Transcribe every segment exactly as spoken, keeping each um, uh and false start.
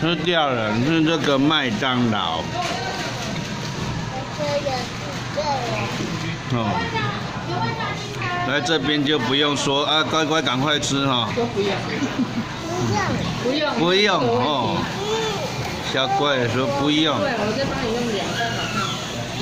吃掉了，是这个麦当劳。哦，来这边就不用说啊，乖乖赶快吃哈。 都不用。不用。 不用哦。小乖的说不用。 对，我再帮你用两个好看。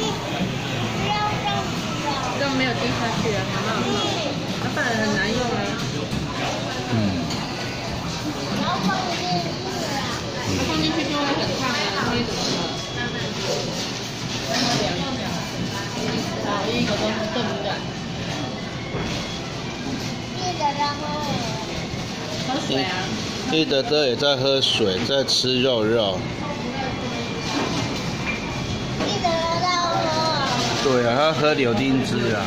这样没有滴下去啊，蛮好看。那不然很难用啊。嗯。它放进去就会很烫啊，那怎么了？让它凉一下。好，一个都是正的。记得然后喝水啊。 一德德也在喝水，在吃肉肉。 一德德在喝。 对啊，他喝柳丁汁啊。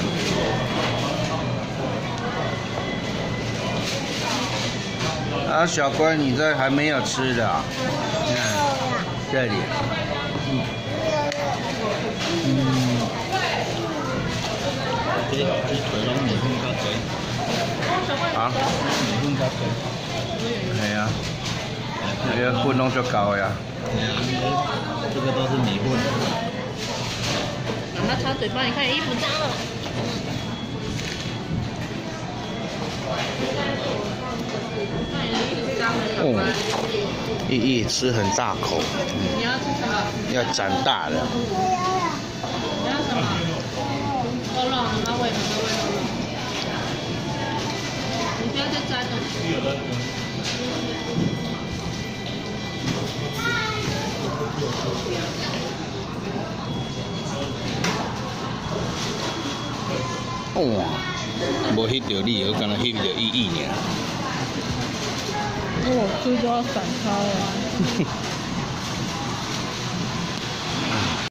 啊，小乖，你这还没有吃的、啊？你看这里。嗯。嗯。这鸡腿拢米粉较多。啊？米粉较多。系啊。那个粉拢足够呀。这个都是米粉。 让它擦嘴巴，你看衣服脏了。 哦，毅毅吃很大口。 嗯、你要吃什么？ 要长大了。 你要什么？肉肉，妈妈喂，妈妈喂肉肉。你不要再沾了。 哇，无翕到你，我刚才翕到毅毅呢。 我吃就要散开了。